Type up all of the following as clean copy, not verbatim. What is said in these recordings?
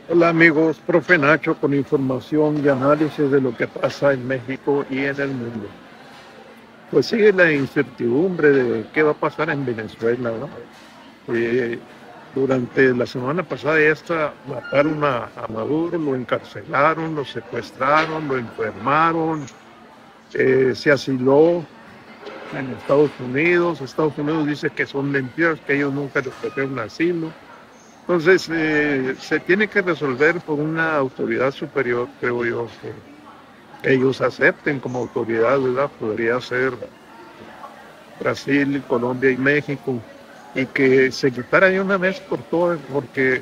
Hola amigos, profe Nacho con información y análisis de lo que pasa en México y en el mundo. Pues sigue la incertidumbre de qué va a pasar en Venezuela, ¿no? Eh, Durante la semana pasada ya hasta mataron a Maduro, lo encarcelaron, lo secuestraron, lo enfermaron, se asiló en Estados Unidos. Estados Unidos dice que son mentiras, que ellos nunca les ofrecieron asilo. Entonces, se tiene que resolver por una autoridad superior, creo yo, que ellos acepten como autoridad, ¿verdad? Podría ser Brasil, Colombia y México, y que se quitara de una vez por todas, porque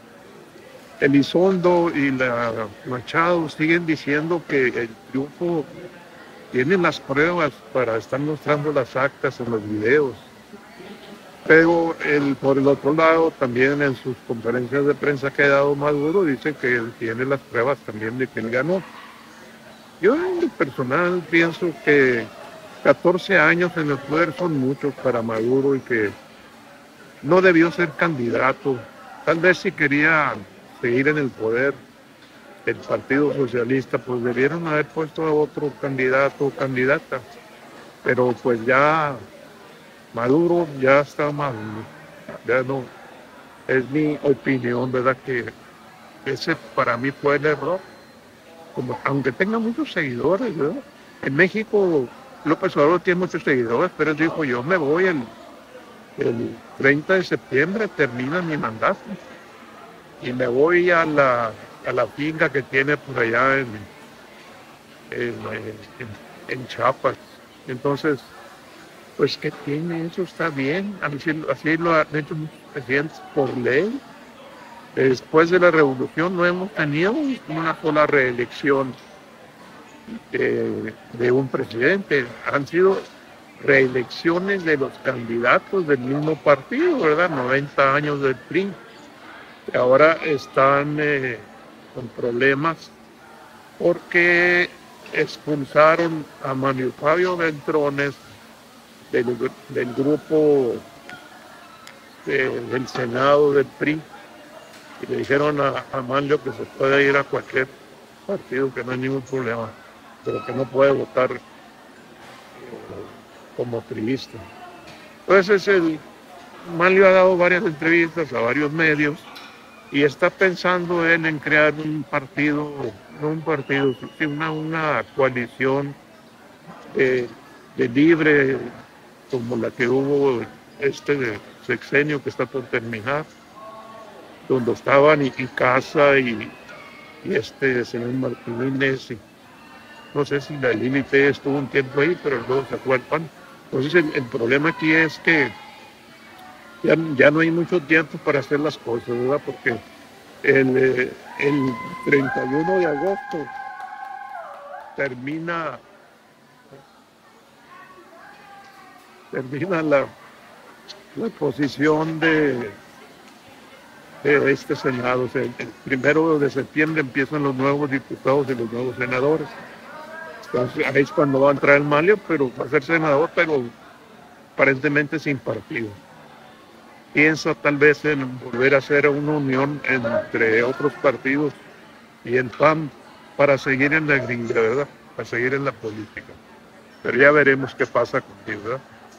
Elizondo y la Machado siguen diciendo que el triunfo tiene las pruebas para estar mostrando las actas en los videos. Pero por el otro lado, también en sus conferencias de prensa que ha dado Maduro, dice que él tiene las pruebas también de que él ganó. Yo en lo personal pienso que 14 años en el poder son muchos para Maduro y que no debió ser candidato. Tal vez si quería seguir en el poder el Partido Socialista, pues debieron haber puesto a otro candidato o candidata. Pero pues ya Maduro ya está mal, ya no. Es mi opinión, ¿verdad? Que ese para mí fue el error. Como, aunque tenga muchos seguidores, ¿verdad? En México López Obrador tiene muchos seguidores, pero él dijo, yo me voy el 30 de septiembre, termina mi mandato y me voy a la finca que tiene por allá en, en Chiapas. Entonces, pues, ¿qué tiene? Eso está bien. Así lo han hecho muchos presidentes por ley. Después de la revolución no hemos tenido una sola reelección de un presidente. Han sido reelecciones de los candidatos del mismo partido, ¿verdad? 90 años del PRI. Ahora están con problemas porque expulsaron a Manuel Fabio Beltrones del grupo del Senado del PRI y le dijeron a Manlio que se puede ir a cualquier partido, que no hay ningún problema, pero que no puede votar como priista. Entonces Manlio ha dado varias entrevistas a varios medios y está pensando él en crear un partido, no un partido, sino una coalición de libre, como la que hubo este sexenio que está por terminar, donde estaban y Casa y este señor Martínez, y no sé si la Lili P estuvo un tiempo ahí, pero luego se fue al PAN. Entonces el problema aquí es que ya no hay mucho tiempo para hacer las cosas, ¿verdad? Porque el 31 de agosto termina, termina la posición de este Senado. O sea, el 1 de septiembre empiezan los nuevos diputados y los nuevos senadores. Entonces, ahí es cuando va a entrar el Manlio, pero va a ser senador, pero aparentemente sin partido. Piensa tal vez en volver a hacer una unión entre otros partidos y el PAN para seguir en la gringa, ¿verdad? Para seguir en la política. Pero ya veremos qué pasa contigo, ¿verdad?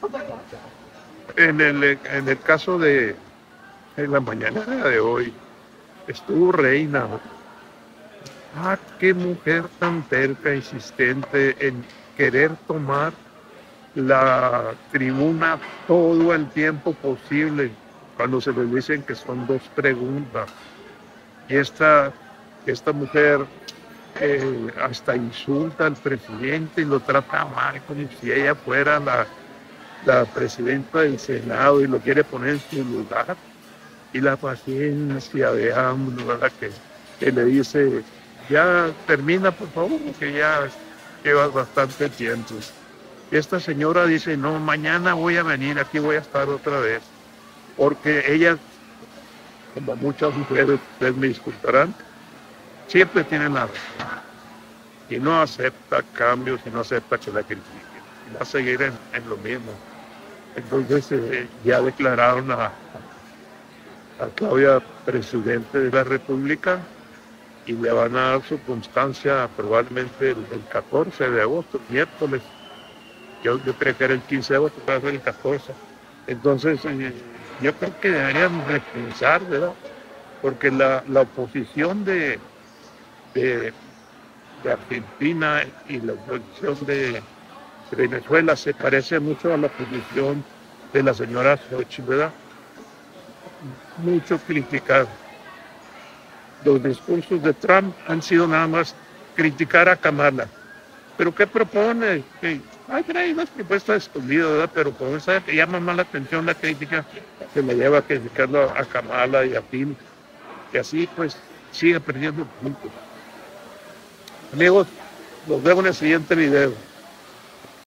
En el caso de en la mañana de hoy, estuvo Reina. Ah, qué mujer tan terca, insistente en querer tomar la tribuna todo el tiempo posible, cuando se les dicen que son dos preguntas. Y esta mujer hasta insulta al presidente y lo trata mal, como si ella fuera la presidenta del Senado y lo quiere poner en su lugar. Y la paciencia de AMLO, ¿verdad? Que le dice, ya termina por favor, porque ya llevas bastante tiempo. Y esta señora dice, no, mañana voy a venir, aquí voy a estar otra vez, porque ella, como muchas mujeres, ustedes me disculparán, siempre tiene la razón y no acepta cambios y no acepta que la critiquen, y va a seguir en lo mismo. Entonces ya declararon a Claudia presidente de la República y le van a dar su constancia probablemente el 14 de agosto, miércoles. Yo creo que era el 15 de agosto, va a ser el 14. Entonces, yo creo que deberían repensar, ¿verdad? Porque la oposición de, de Argentina y la oposición de Venezuela se parece mucho a la posición de la señora Xochitl, ¿verdad? Mucho criticar. Los discursos de Trump han sido nada más criticar a Kamala. ¿Pero qué propone? Trae unas propuestas escondidas, ¿verdad? Pero con esa que llama más la atención la crítica, se me lleva a criticarlo a Kamala y a Tim, que así pues sigue perdiendo puntos. Amigos, nos vemos en el siguiente video.